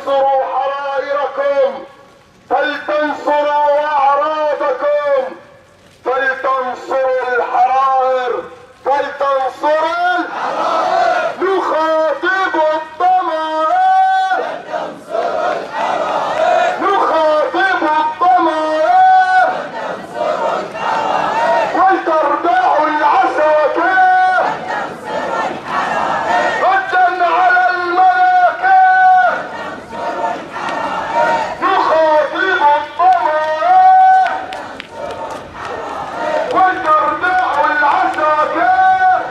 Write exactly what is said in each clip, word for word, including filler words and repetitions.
فلتنصروا حرائركم، فلتنصروا أعراضكم، فلتنصروا الحرائر، فلتنصروا الحرائر. نخاطب الضمائر، فلتنصروا الحرائر. نخاطب الضمائر، فلتنصروا الحرائر. ولترضعوا العساكر، فلتنصروا الحرائر. ردا على الملاكين، فلتنصروا الحرائر. نخاطب الضمائر، فلتنصروا الحرائر. ولترضعوا العساكر،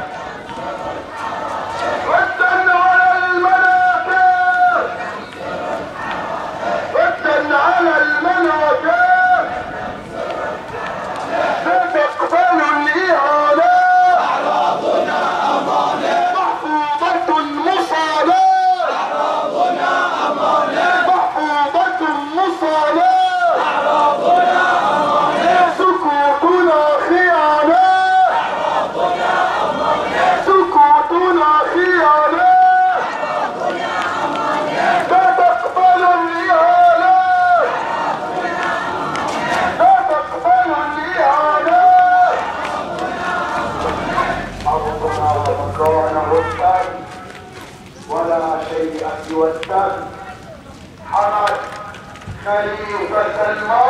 ردا على المناكب، ردا على المناكب. لا تقبلوا الإهانة، أعراضنا أمانة. محفوظة مصانة، أعراضنا أمانة. محفوظة مصانة، أعراضنا أمانة. سكوتنا خيانة، أعراضنا أمانة. سكوتنا خيانة، أعراضنا أمانة. لا تقبلوا الإهانة، لا تقبلوا الإهانة. أرضنا ومكانه الدم، ولا شيء سوى الدم. حمد خليفة الموت.